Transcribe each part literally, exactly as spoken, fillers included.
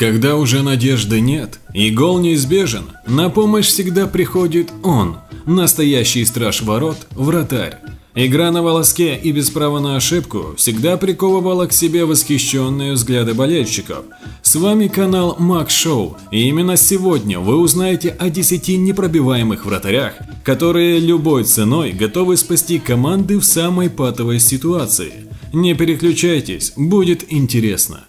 Когда уже надежды нет и гол неизбежен, на помощь всегда приходит он, настоящий страж ворот, вратарь. Игра на волоске и без права на ошибку всегда приковывала к себе восхищенные взгляды болельщиков. С вами канал Макс Шоу, и именно сегодня вы узнаете о десяти непробиваемых вратарях, которые любой ценой готовы спасти команды в самой патовой ситуации. Не переключайтесь, будет интересно.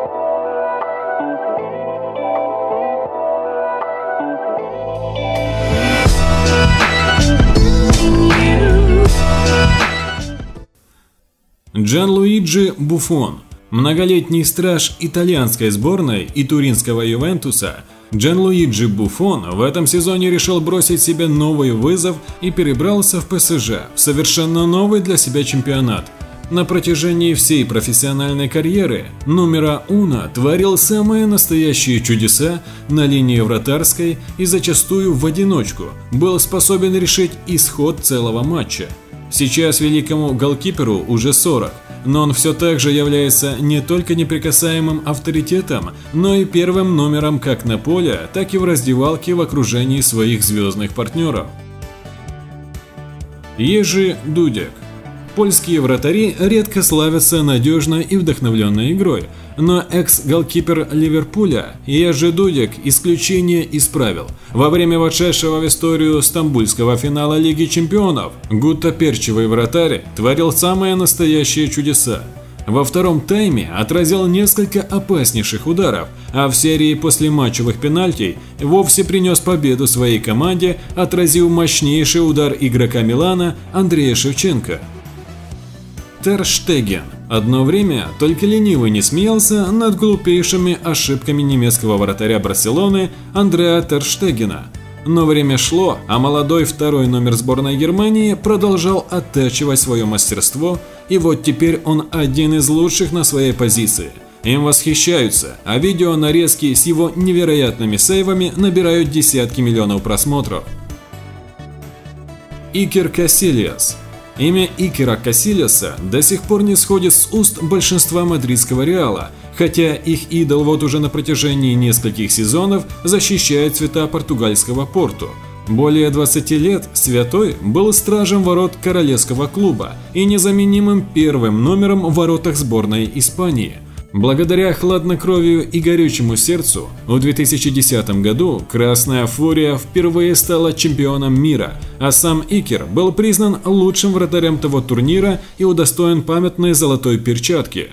Джанлуиджи Буффон, многолетний страж итальянской сборной и туринского Ювентуса, Джанлуиджи Буффон в этом сезоне решил бросить себе новый вызов и перебрался в ПСЖ, в совершенно новый для себя чемпионат. На протяжении всей профессиональной карьеры номера уно творил самые настоящие чудеса на линии вратарской и зачастую в одиночку был способен решить исход целого матча. Сейчас великому голкиперу уже сорок, но он все так же является не только неприкасаемым авторитетом, но и первым номером как на поле, так и в раздевалке в окружении своих звездных партнеров. Ежи Дудек. Польские вратари редко славятся надежной и вдохновленной игрой, но экс-голкипер Ливерпуля Ежи Дудек исключение исправил. Во время вошедшего в историю стамбульского финала Лиги Чемпионов гуттаперчивый вратарь творил самые настоящие чудеса. Во втором тайме отразил несколько опаснейших ударов, а в серии послематчевых пенальтей вовсе принес победу своей команде, отразив мощнейший удар игрока Милана Андрея Шевченко. Тер Штеген. Одно время только ленивый не смеялся над глупейшими ошибками немецкого вратаря Барселоны Андреа Тер Штегена. Но время шло, а молодой второй номер сборной Германии продолжал оттачивать свое мастерство, и вот теперь он один из лучших на своей позиции. Им восхищаются, а видеонарезки с его невероятными сейвами набирают десятки миллионов просмотров. Икер Касильяс. Имя Икера Касильяса до сих пор не сходит с уст большинства мадридского Реала, хотя их идол вот уже на протяжении нескольких сезонов защищает цвета португальского Порту. Более двадцати лет Святой был стражем ворот королевского клуба и незаменимым первым номером в воротах сборной Испании. Благодаря хладнокровию и горючему сердцу в две тысячи десятом году Красная Фурия впервые стала чемпионом мира, а сам Икер был признан лучшим вратарем того турнира и удостоен памятной золотой перчатки.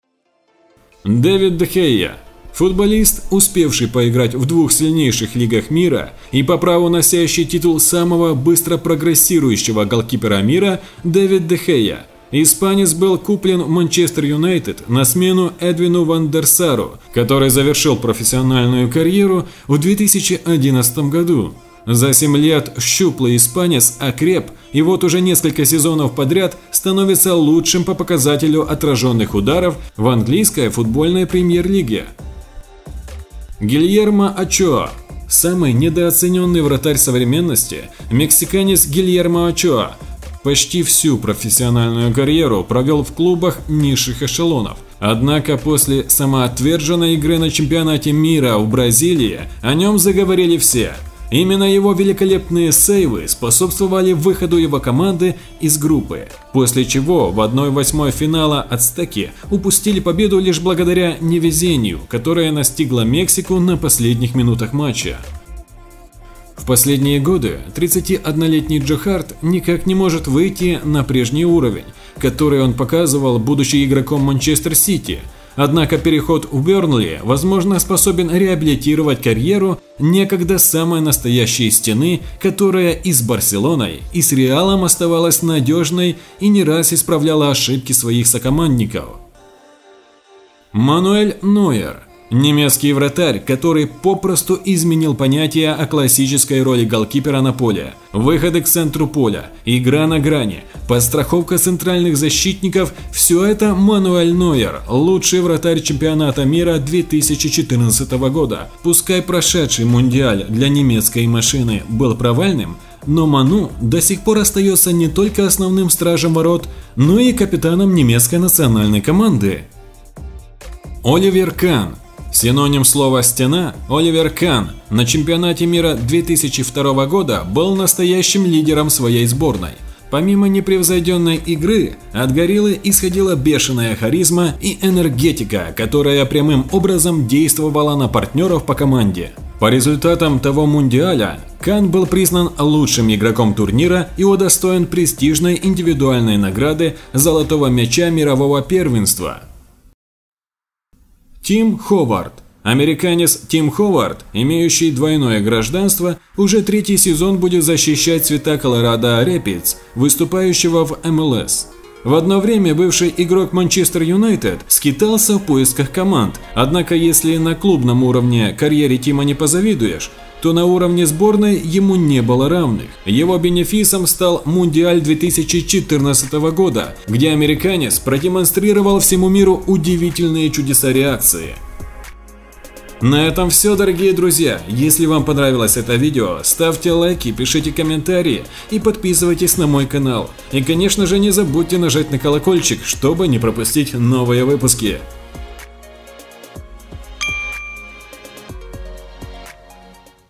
Дэвид де Геа. Футболист, успевший поиграть в двух сильнейших лигах мира и по праву носящий титул самого быстро прогрессирующего голкипера мира, Дэвид де Геа. Испанец был куплен в Манчестер Юнайтед на смену Эдвину ван дер Сару, который завершил профессиональную карьеру в две тысячи одиннадцатом году. За семь лет щуплый испанец окреп и вот уже несколько сезонов подряд становится лучшим по показателю отраженных ударов в английской футбольной премьер-лиге. Гильермо Очоа. Самый недооцененный вратарь современности – мексиканец Гильермо Очоа. Почти всю профессиональную карьеру провел в клубах низших эшелонов. Однако после самоотверженной игры на чемпионате мира в Бразилии о нем заговорили все. Именно его великолепные сейвы способствовали выходу его команды из группы, после чего в одной восьмой финала ацтеки упустили победу лишь благодаря невезению, которое настигло Мексику на последних минутах матча. В последние годы тридцатиоднолетний Джо Харт никак не может выйти на прежний уровень, который он показывал, будучи игроком Манчестер Сити. Однако переход в Бернли, возможно, способен реабилитировать карьеру некогда самой настоящей стены, которая и с Барселоной, и с Реалом оставалась надежной и не раз исправляла ошибки своих сокомандников. Мануэль Нойер. Немецкий вратарь, который попросту изменил понятие о классической роли голкипера на поле. Выходы к центру поля, игра на грани, подстраховка центральных защитников – все это Мануэль Нойер, лучший вратарь чемпионата мира две тысячи четырнадцатого года. Пускай прошедший мундиаль для немецкой машины был провальным, но Ману до сих пор остается не только основным стражем ворот, но и капитаном немецкой национальной команды. Оливер Кан. Синоним слова «стена» – Оливер Кан на чемпионате мира две тысячи второго года был настоящим лидером своей сборной. Помимо непревзойденной игры, от гориллы исходила бешеная харизма и энергетика, которая прямым образом действовала на партнеров по команде. По результатам того мундиаля, Кан был признан лучшим игроком турнира и удостоен престижной индивидуальной награды «Золотого мяча мирового первенства». Тим Ховард. Американец Тим Ховард, имеющий двойное гражданство, уже третий сезон будет защищать цвета Колорадо Рэпидс, выступающего в эм эл эс. В одно время бывший игрок Манчестер Юнайтед скитался в поисках команд, однако если на клубном уровне карьере Тима не позавидуешь, то на уровне сборной ему не было равных. Его бенефисом стал Мундиаль две тысячи четырнадцатого года, где американец продемонстрировал всему миру удивительные чудеса реакции. На этом все, дорогие друзья. Если вам понравилось это видео, ставьте лайки, пишите комментарии и подписывайтесь на мой канал. И, конечно же, не забудьте нажать на колокольчик, чтобы не пропустить новые выпуски.